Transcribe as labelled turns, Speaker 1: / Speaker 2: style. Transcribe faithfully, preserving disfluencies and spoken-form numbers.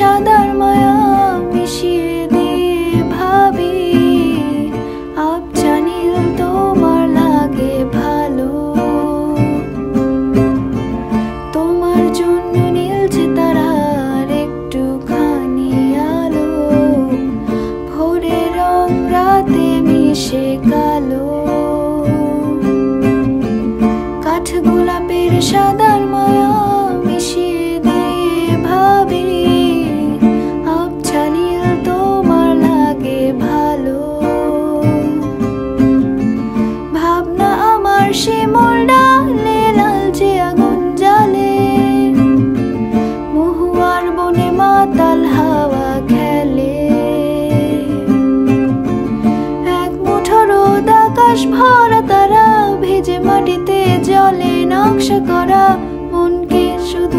Speaker 1: সাদার মায়া মিশিয়ে দিয়ে ভাবি আবছা নীল তোমার লাগে ভালো। তোমার জন্য নীলছে তারার একটুখানি আলো, ভোরের রং রাতে মিশে কালো। কাঠ গোলাপের সাদার মায়া মিশিয়ে দিয়ে ভাবি আবছা নীল তোমার লাগে ভালো। ভাবনা আমার শিমুল ডালে লালচে আগুন জ্বালে, মহুয়ার বনে মাতাল হাওয়া খেলে। এক মুঠো রোদ আকাশ ভরা তারা ভেজে মাটিতে জলে নকশা করা মনকে শুধু